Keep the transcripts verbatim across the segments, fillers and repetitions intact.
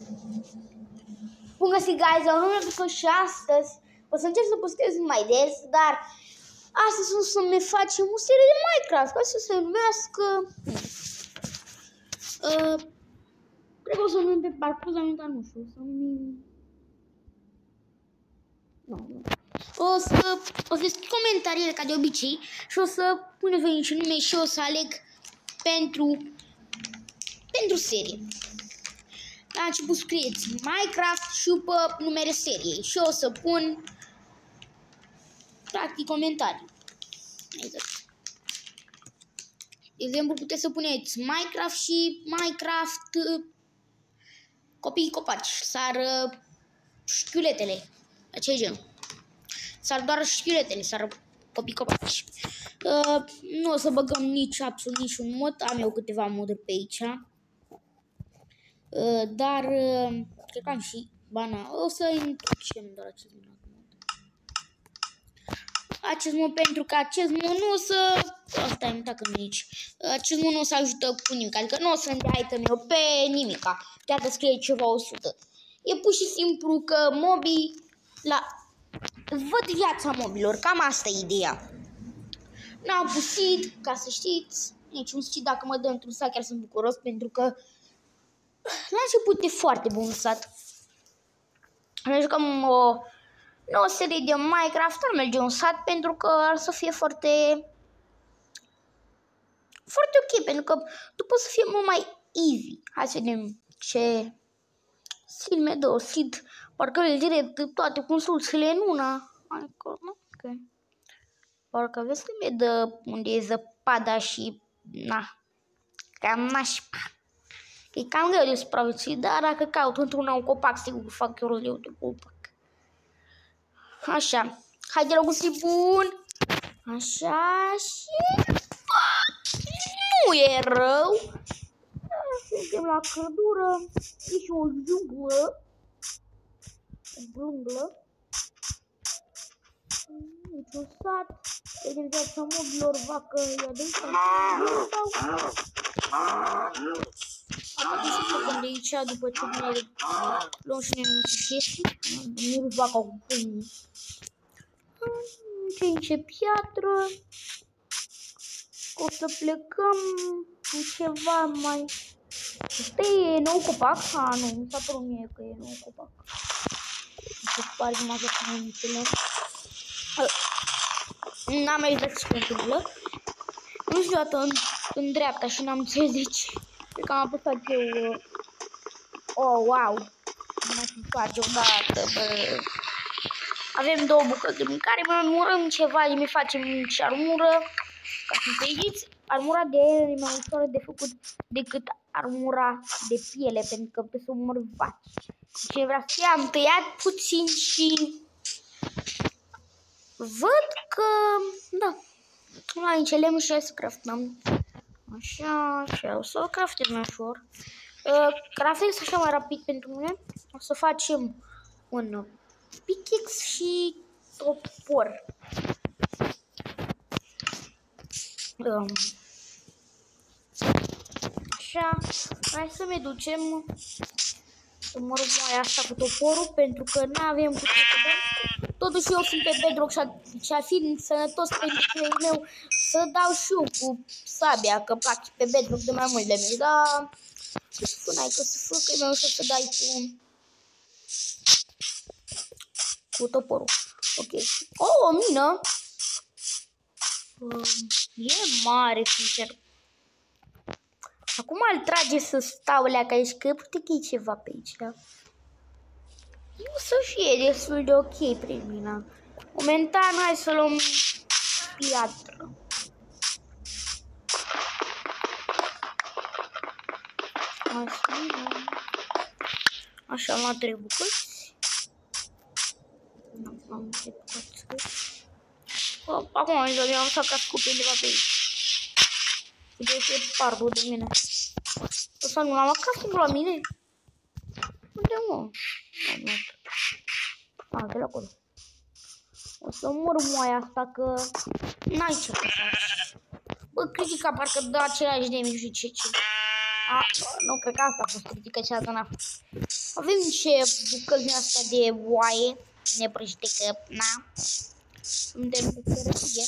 Bun găsit, guys, la un nou episod și astăzi o să încerc să postez mai des, dar astăzi o să-mi facem o serie de Minecraft, ca să se numească... Uh, cred că o să numim pe parcurs, am uitat, nu știu, o să numim... Nu, nu. O să, o să scriu comentariile ca de obicei și o să puneți voi niște nume și o să aleg pentru, pentru serie. La început scrieți Minecraft și după numele seriei și o să pun practic comentarii. Exact. De exemplu, puteți să puneți Minecraft și Minecraft copii copaci, sar șchiuletele, acei gen. Sar doar șchiuletele, sar copii copaci. Uh, nu o să băgăm nici absolut niciun mod, am eu câteva moduri pe aici. Uh, dar uh, cred că am și bana. O să introducem doar acest mod. Acest mod, pentru că acest mod nu o să... Asta am uitat că nu aici. Acest mod nu o să ajută cu nimic. Adică nu o să-mi dea item eu pe nimica. Chiar că scrie ceva o sută. E pur și simplu că mobii la... văd viața mobilor. Cam asta e ideea. N-am pus seed, ca să știți. Nici un seed, dacă mă dă într-un sat, chiar sunt bucuros, pentru că la început e foarte bun sat. Noi jucăm o nouă serie de Minecraft, nu merge un sat, pentru că ar să fie foarte foarte ok, pentru că după să fie mult mai easy. Hai să vedem ce seed me dă, seed, parcă le direct toate consulțele în una. Ok. Parcă vezi că mi-e dă unde e zăpada și na, cam nașpa. E cam greu de supraviețuit, dar dacă caut într-una un copac, sigur fac eu roleu de copac. Așa, haide la gustit bun. Așa și... nu e rău. Suntem la căldură. E și o junglă. O junglă. Deci un sat. Vedem viața mobilor, vacă, ia de aici. Acum să plecăm de aici după ce ne luăm și ne chestii. Nu vaca cu pâine. Ce piatră. O să plecăm cu ceva mai... Asta e nou copac? Ha, nu, mi s-a părut mie că e nou copac. Mi se pare că m-a găsit în înțeleg. N-am mai exact ce se întâmplă. Nu știu dată în, în dreapta și n-am înțeles de ce. Cred că am apăsat eu... Uh... Oh, wow! Nu mai să face odată, bă. Avem două bucăți de mâncare, mai armurăm ceva, mi facem și armură. Ca să înțelegeți, armura de aer e mai ușoară de făcut decât armura de piele, pentru că trebuie să omor vaci. Ce vrea să fie, am tăiat puțin și... văd că... da. Aici lemn și să craftăm. Așa, așa, o să o craftez mai ușor. Uh, craftez așa mai rapid pentru mine. O să facem un pickaxe și topor. Um, așa, hai să ne ducem să mă rog mai asta cu toporul, pentru că nu avem cu ce să dăm. Totuși eu sunt pe bedrock și a fi sănătos pentru creierul meu să dau și eu cu sabia, că practic pe bedrock de mai mult de mine, dar ce să spun, ai că să fă, că e mai ușor să dai cu cu toporul. Ok. Oh, o mină! Um, e mare, sincer. Acum îl trage să stau la aici, că poate că e ceva pe aici. O să fie destul de ok prin mine. Momentan, hai să luăm piatră. Așa, am luat trei bucăți. Nu am trei bucăți. Acum am zis, am să cascu pe undeva pe aici. De ce e pardul de mine? O să nu l-am acasă la mine? Unde mă? A, de la acolo. O să mor moaia asta că n-ai ce să faci. Bă, critica parcă dă același de mici și ce ce. A, nu, cred că asta a fost critica, cealaltă n-a fost. Avem niște bucăți din astea de oaie. Ne prăjite că, na, suntem pe sărăcie.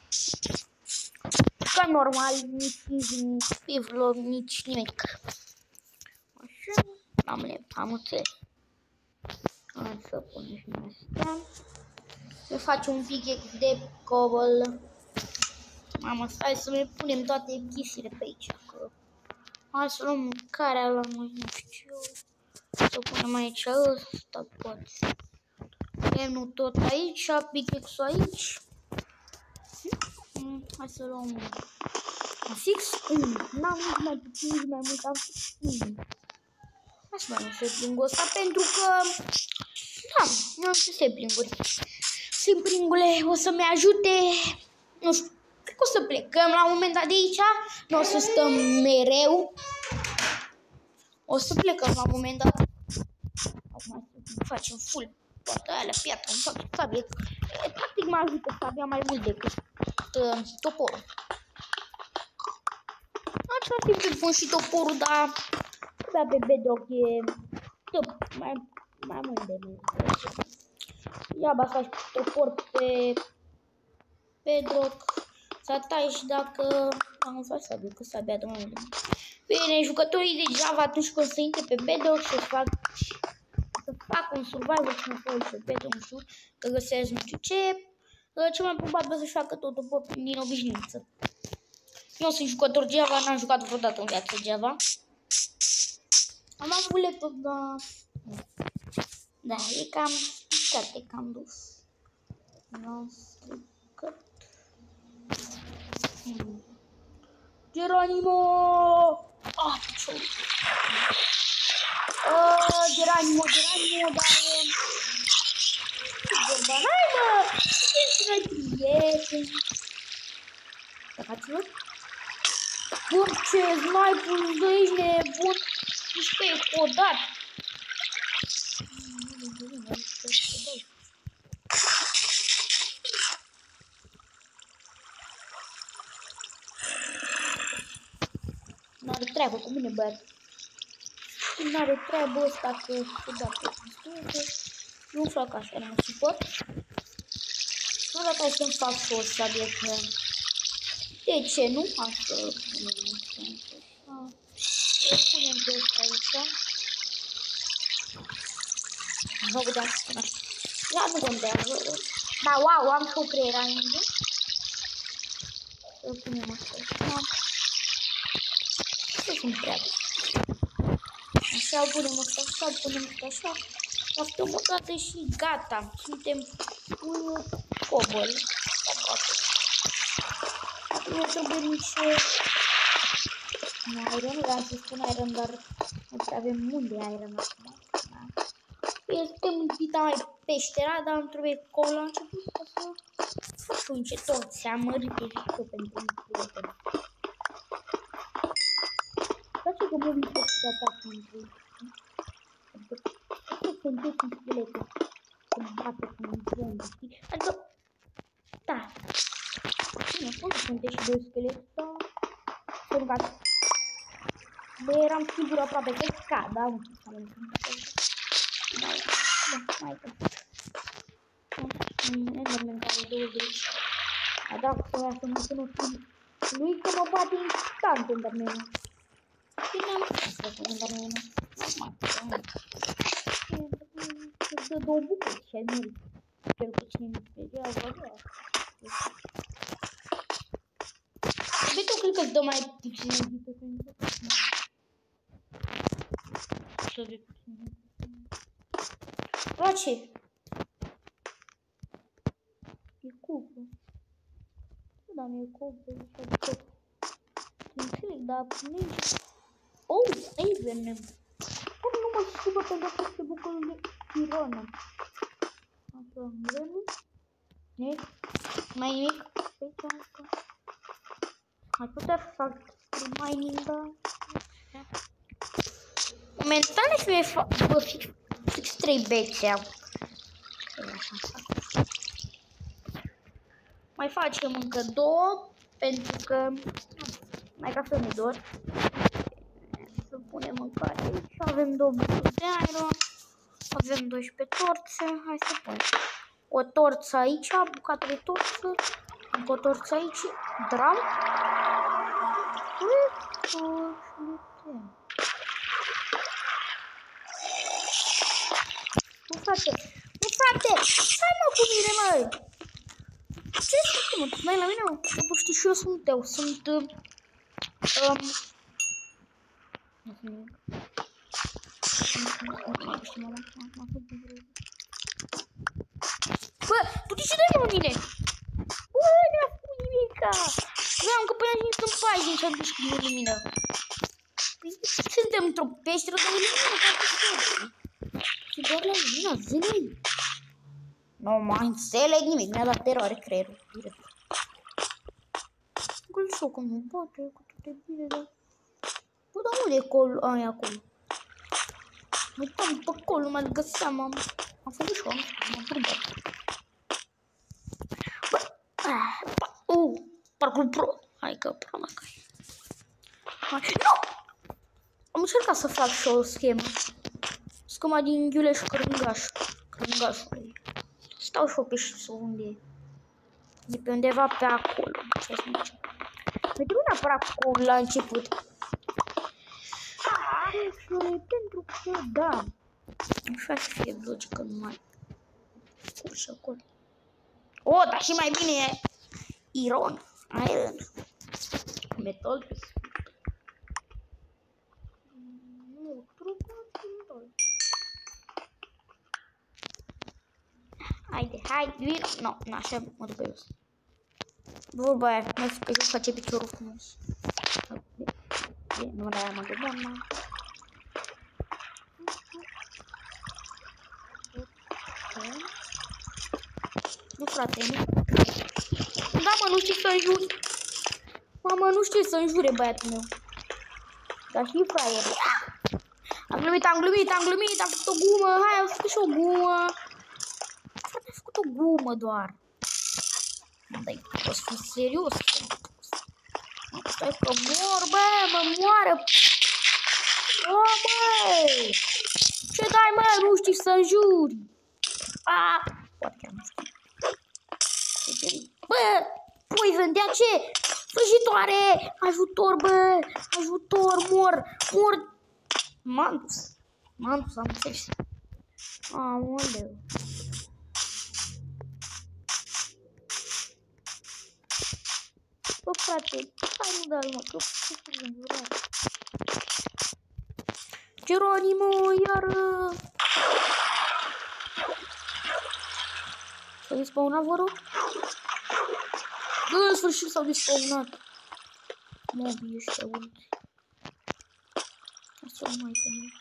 Ca normal, nici, nici pivlor, nici nimic. Așa, am, le, am înțeles. Hai să punem și astea. Ne facem un pic de cobble. Mamă, stai să ne punem toate chestiile pe aici. Că... Hai să luăm mâncarea la noi, nu știu. Să punem aici ăsta, poate. Lemnul tot aici, pickaxe-ul aici. Hmm, hai să luăm un fix unu. N-am nici mai puțin, nici mai mult, am fix unu. Hai să mai nu se ăsta pentru că... Da, nu am ce seplinguri. Seplingule o să-mi ajute, nu știu, cred că o să plecăm la un moment dat de aici, nu o să stăm mereu. O să plecăm la un moment dat. Acum să facem full toate alea, piatră, îmi fac sabie. Practic mă ajută sabia mai mult decât uh, toporul. Același timp pun și toporul, dar abia pe bedrock e mai, mai mult de mult. Ia ba faci topor pe bedrock, să tai și dacă am fac sabie, că sabia de mai mult. Bine, jucătorii de Java atunci când se intre pe bedrock să fac să fac un survival și un foil pe bedrock, nu știu, că găsesc nu știu ce, cel mai probabil să-și facă tot topor din obișnuință. Eu sunt jucător Java, n-am jucat vreodată în viață Java. Am avut laptop, dar... Da, e cam stricat, e cam dus. N-am stricat. Hmm. Geronimo! Ah, ce uh, Geronimo, Geronimo, dar... Ce vorba? Hai, mă! Ești noi prieteni! Dați-vă! Bun, ce sniper-ul de aici nebun! Niște codat! N-are treabă cu mine, băiat. N-are treabă ăsta că se dă pe pistoare. Nu fac așa, nu mă supăr. Nu dacă hai să-mi fac și o sabie că... De ce nu? Așa, punem așa. O punem pe ăsta aici. Vă puteam să spun așa. Ia, nu contează. Da, wow, am și o creier aici. Să punem asta așa. Ce sunt treabă? Așa, punem asta așa, punem asta așa. Raftăm o dată și gata. Suntem un cobble. Nu trebuie nici... Iron, vreau să spun iron, dar nu prea avem munte iron acum. Suntem în dita mai peștera, dar îmi trebuie cola la început ca să fac un încetor. Se-amărit pe viitor pentru prieteni. Place că mă mișcă să atac între ei. Adică, asta se întâlnesc în schelete. Să bată cu un zombie, știi? Adică, da. Bine, pot să sunt și doi schelete, dar... Să rugați. Bă, eram sigur aproape că scad, da? Nu știu să am mai, da, mai că. Enderman care douăzeci. A dat să ia să mă pun lui că mă bate instant Enderman-ul. Bine am spus să pun Enderman-ul. Normal, normal. Îți dă două bucăți și ai murit. Cel puțin mi speriază, da. Bine, eu cred că îți dă mai puțin edită pentru că... Să de puțin. La ce? E cupă. Da, mi-e cupă, e cupă. Înțeleg, dar nici... Oh, aici venem. Cum nu mă supă pentru că este bucătul de ironă? Așa, venem. Nimic. Mai nimic. Mai putea să fac mining, da? Momentan și mi-e fix, fix trei bețe. Mai facem încă două, pentru că mai ca să mi dor. Să punem punem mâncare aici. Avem două bucăți de aer. Avem doisprezece torțe. Hai să punem o torță aici, bucată de torță. Încă o torță aici. Dram. Nu, frate! Nu, frate! Stai, mă, cu mine, măi! Ce ești, mă? Mai la mine, mă? Că știi și eu sunt eu. Sunt... Um... Nu sunt nimic. Bă, tu de ce dai la mine? Bă, n-a făcut nimica! Vreau că până aici sunt pagini și am dus cu lumină. Păi, suntem într-o peșteră de lumină, ca să și doar la lumină, zi-mi. Nu mai înțeleg nimic, mi-a dat teroare creierul. Gâlșoc, că nu poate, că tot e bine, dar... Bă, dar unde e col aia acolo? Uitam pe acolo, nu mai găseam, am... Am făcut și eu, am prândat. Bă, ah, bă, uh, parcul pro. Hai că pro, mă, că e. Nu! Am încercat să fac și o schemă. Schema din Ghiuleș Crângaș. Crângașului. Stau și o pe și unde e. De pe undeva pe acolo. Ce să zice. Pentru nu neapărat acolo la început. Pentru că, da. Așa să fie logică, nu mai curși acolo. O, dar și mai bine e Iron, Iron, Metal. Nu, trupa, metal. Haide, haide, vin. Nu, no, așa mă duc pe jos. Vorba aia, nu știu că jos face piciorul frumos. Nu mai am de bună. Nu, frate, nu. Da, mă, nu știu să înjuri. Mamă, nu știu să înjure băiatul meu. Dar și fraier. Am glumit, am glumit, am glumit, am făcut o gumă. Hai, am făcut și o gumă. Frate, am făcut o gumă doar. Dar o să fiu serios. Stai că mor, bă, mă moară. O, băi. Ce dai, mă, nu știi să înjuri. A, poate chiar nu știu. Bă, poison, de ce? Sfârșitoare! Ajutor, bă! Ajutor, mor! Mor! M-am dus. M-am dus, am înțeles. Aoleu. Bă, frate, hai nu dai, mă, că f***ul înjurat. Geronimo, iară! S-a despawnat, vă rog? Bă, în sfârșit s-au despawnat. Mobii ăștia ulti. Asta nu mai tămâi.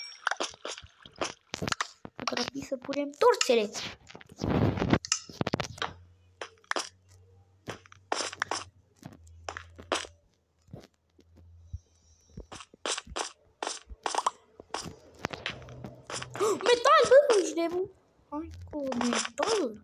Trebuie să punem torțele. Metal, bă, ești nebun. Hai cu metal.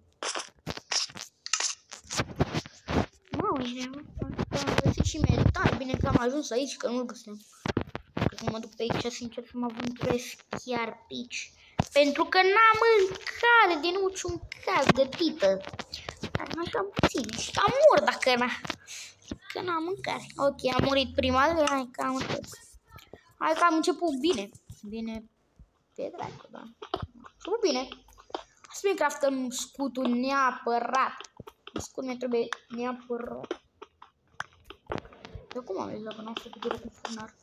Mamă, ești nebun. Am găsit și metal. Bine că am ajuns aici, că nu-l găseam. Că mă duc pe aici, sincer, să mă aventurez chiar pe aici. Pentru că n-am mâncare, de niciun caz gătită. Dar așa puțin. Și cam mor dacă n-a. Că n-am mâncare. Ok, am murit prima dată, hai că am început. Hai că am început bine. Bine pe dracu, da. Super bine. Să mi craftăm scutul neapărat. Scut mi trebuie neapărat. De cum am zis dacă n-am făcut direct cu furnar?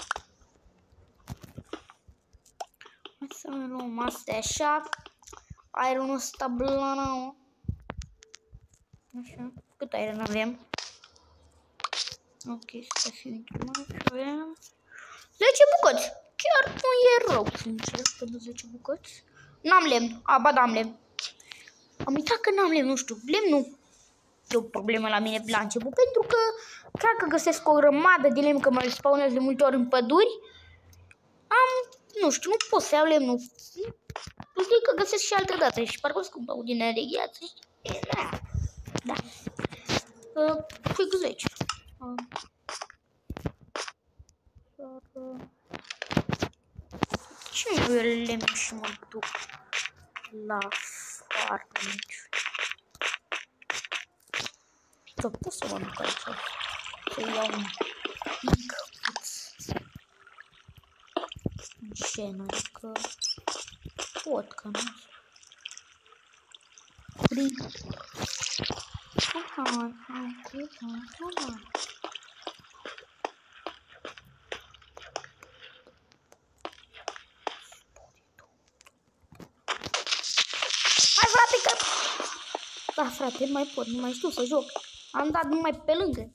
Hai să ne luăm astea așa. Iron-ul ăsta blana. Așa. Cât iron avem? Ok, să fiu intimat. Avem zece bucăți. Chiar nu e rău, sincer, pentru zece bucăți. N-am lemn. A, ba, da, am lemn. Am uitat că n-am lemn, nu știu. Lemnul e o problemă la mine la început, pentru că cred că găsesc o grămadă de lemn, că mă spawnez de multe ori în păduri. Am, nu știu, nu pot să iau lemnul. Nu știu că găsesc și altă dată și parcă o scumpă cu din de gheață. E, da. Da. Uh, Quick zece. Uh. Uh. Ce nu eu lemn și mă duc la foarte mici. Că pot să mă duc aici. Să iau un mic puț. În scenă, adică pot, că nu știu. Prin... Hai, hai, hai, hai, hai. Hai, frate, că... Da, frate, nu mai pot, nu mai știu să joc. Am dat numai pe lângă.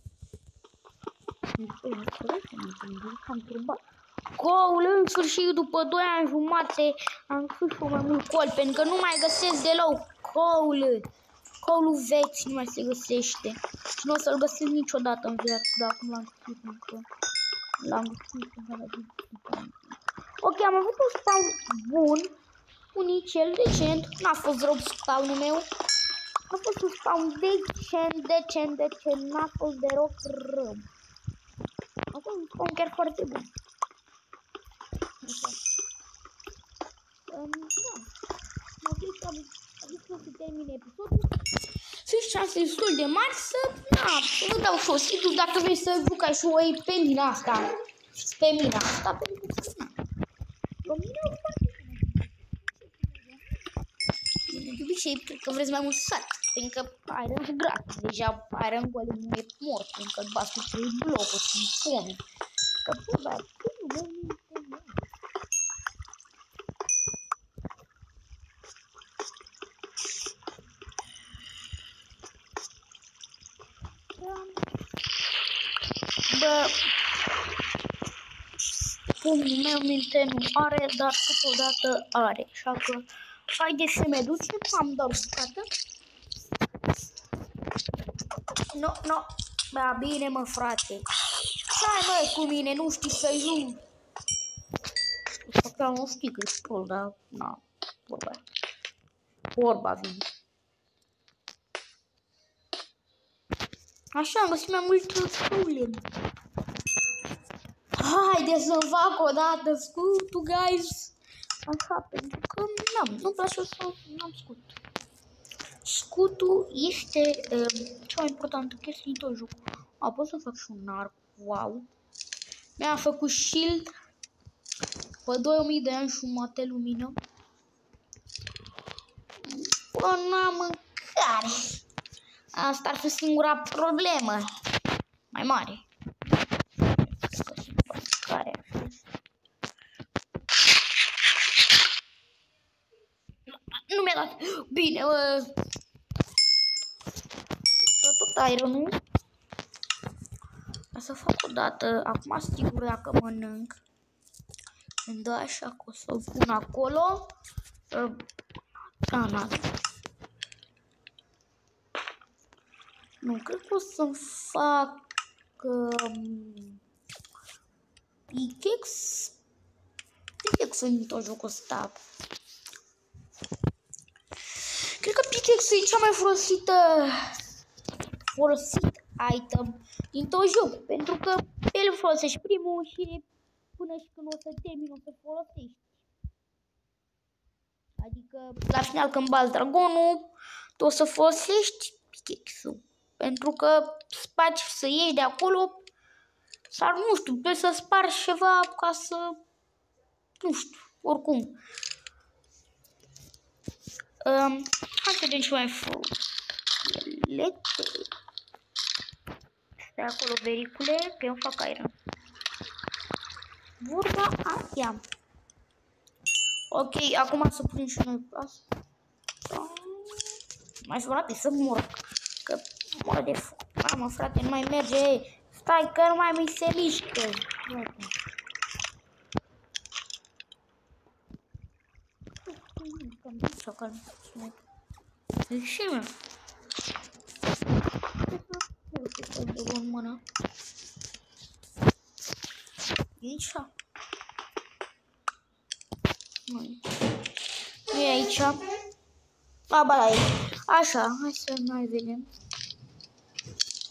Am turbat. Coul, în sfârșit, după doi ani jumate, am spus și mai mult col, pentru că nu mai găsesc deloc coul. Coulul vechi nu mai se găsește. Și nu o să-l găsesc niciodată în viață, dacă nu l-am găsit încă. L-am găsit încă. Ok, am avut un spawn bun, unicel, decent. N-a fost rău spawnul meu. A fost un spawn decent, decent, decent. N-a fost deloc rău. A fost un spawn chiar foarte bun. Așa. Um, da. Mă zic că am zis că se termine episodul. Sunt șanse destul de mari să... Na, să nu dau șositul dacă vrei să jucai și o iei pe mine asta. Pe mine asta, pentru că... Na. Pe mine o fac. De obicei, cred că vreți mai mult sat. Pentru că Iron gratis. Deja Iron Golem nu e mort. Pentru că îl bați cu trei blocuri și pomi. Că bă, dar nu mă minte. Bă, pumnul meu minte nu are, dar totodată are. Așa că haideți să ne ducem, am doar bucată. No, no, da, bine mă frate. Ce ai mă cu mine, nu știi să joc. Că nu știi că e pro, dar na, vorba. Vorba vine. Așa, am găsit mai mult problem. Haideți să fac o dată scutul, guys. Așa, pentru că n-am, nu-mi place să n-am scut. Scutul este uh, cea mai importantă chestie din tot jocul. A, pot să fac și un arc, wow. Mi-am făcut shield pe două mii de ani jumate lumină. Bă, n-am mâncare. Asta ar fi singura problemă. Mai mare. Care? Nu mi-a dat. Bine, bă. Tot ironul. O să fac o dată. Acum sigur dacă mănânc. Îmi dă așa că o să-l pun acolo. Da, na. Nu, cred că o să-mi fac um, pickaxe. Pickaxe în tot jocul ăsta. Cred că pickaxe e cea mai folosită folosit item din tot jocul. Pentru că el folosești primul și până și când o să termini o să folosești. Adică la final când bați dragonul, tu o să folosești pickaxe-ul. Pentru că spargi să ieși de acolo sau nu știu, trebuie să spargi ceva ca să, nu știu, oricum. Um, hai să vedem ce mai fac. Stai acolo, vericule, că eu fac iron. Vorba aia. Ok, acum să punem și noi asta. Mai frate, să mor. Că mor de foc. Mamă, frate, nu mai merge. Stai că nu mai mi se mișcă. Și mă. Nu știu în mână. Aici. Nu e aici. A, ba, da, e. Așa, hai să mai vedem.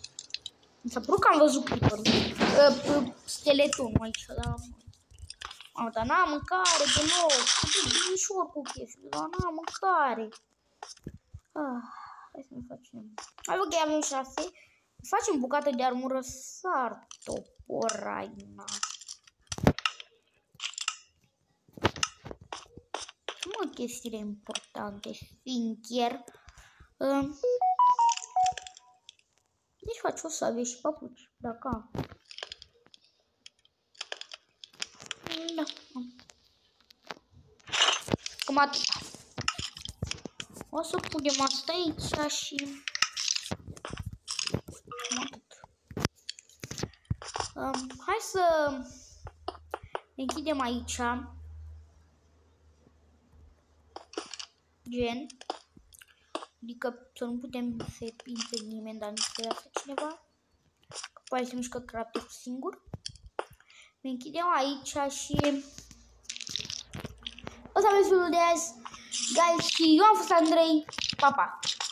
Mi s-a părut că am văzut creeper-ul. Uh, uh, skeletonul aici, dar... Am, dar n-am mâncare deloc. E ușor cu chestii, dar n-am mâncare. Ah, hai să ne facem. Hai, ok, avem șase. Facem bucată de armură sar toporaina. Mă, chestiile importante. Fincher. Uh, deci faci o sabie și papuci, dacă am. Da. Cam atâta. O să punem asta aici și... Cam atât. Um, hai să închidem aici. Gen. Adică să nu putem să pinte nimeni, dar nu să iasă cineva. Că poate să mișcă craftul singur. Ne închidem aici și... O să aveți videoul de azi. Guys, și eu am fost Andrei. Pa, pa!